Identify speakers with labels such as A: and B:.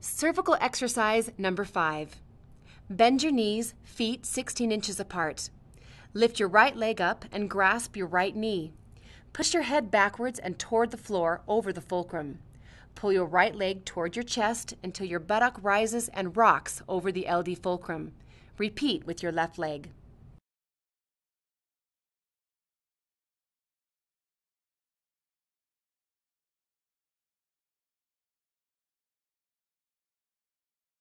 A: Cervical exercise number 5. Bend your knees, feet 16 inches apart. Lift your right leg up and grasp your right knee. Push your head backwards and toward the floor over the fulcrum. Pull your right leg toward your chest until your buttock rises and rocks over the LD fulcrum. Repeat with your left leg.